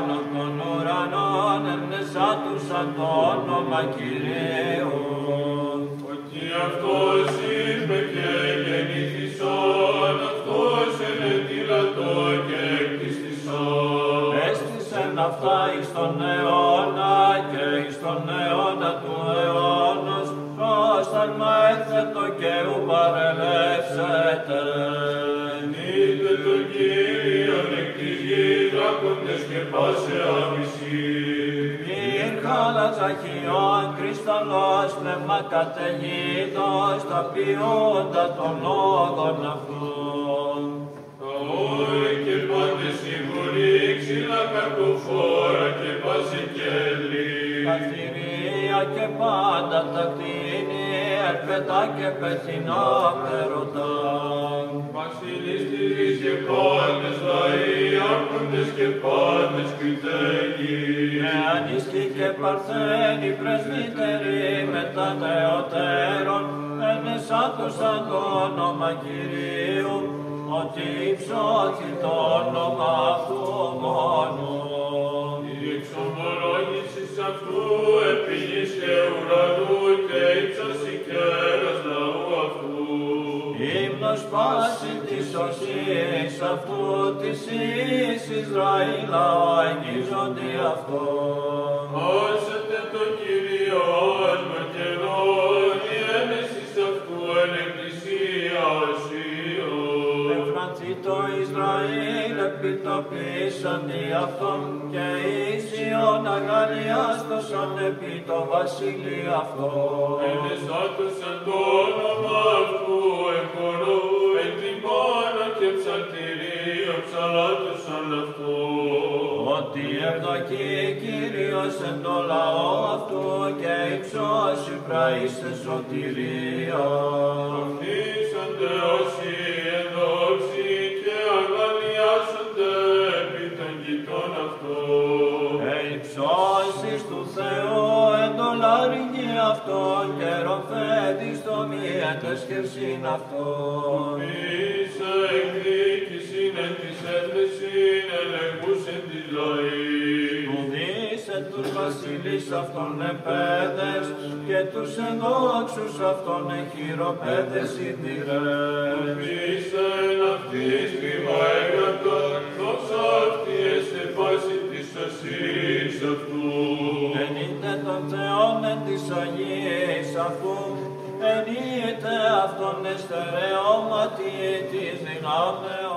πάνω των ουρανών ενέσα τους σαν το όνομα Κυρίου. Ότι αυτός είπε και γεννήθησον, αυτός ενετήλατο και εκτιστησον. Έστησεν αυτά εις τον αιώνα και εις τον αιώνα του αιώνος, πρόσταγμα έθετο και ου παρελεύσετε. Ενείτε τον Κύριον εκ της γης δράκοντες και πάσε άμυση. Χαλαζαχιών κρυσταλλός πνεύμα καταιγίδος τα ποιόντα των λόγων αυτών. Αόροι και πάντες σίγουροι, ξύλα καρποφόρα και πάση κέλη. Τα κτηρία και πάντα τα κτίνη, ερπετά και πεθυνόπερωτα. Βασιλείς της γης και πάντες λαοί, άρχοντες και πάντες κριτέγοι. Νεανίσκοι και παρθένοι πρεσβύτεροι μετά δεωτέρων, ένεσα τους σαν το όνομα Κυρίου, ότι υψώθη το όνομα αυτού μόνο. Η εξομολόγησης αυτού επί γης και ουρανού και ύψος οικέρας λαού αυτού. Ύμνος πάση της οσίας αυτού της εις Ισραήλ αγγίζονται αυτό. Όσετε το Κύριον με καιρόν, η έμεσης αυτού εν εκκλησία οσίων. Εφρανθεί το Ισραήλ επιτοπίσαντι αυτόν και εις Ιων αγαλιάστοσαν επί το βασίλει αυτό. Ενεσάτωσαν το όνομα αυτού εν χορό, εν τιμώνα και ψαλτηρίο ψαλάτωσαν αυτό. Ότι ευδοκεί Κύριος εν το λαό αυτού και υψώσει πραήστε σωτηρία. Ορθίσονται όσοι εν δόξη και αγαλιάσονται επί των γητών αυτών. Υψώσεις του Θεού εν το λαρυγγί αυτόν και ροφέτης το μιέτες χερσίν αυτόν. Πίσα εκδίκησιν εν της έθεσιν ελεγούσεν της λαής. Του δίσε τους βασιλείς αυτών επέδες και τους ενδόξους αυτών εχειροπέδες ιδηρές. Πίσα εν αυτής βήμα έγρατον, δόξα αυτή εστε πάση της ασύς αυτού. Ενείτε τον Θεόν εν της Αγίας αυτού, ενείτε αυτόν εστερεώματι της δυνάμεως.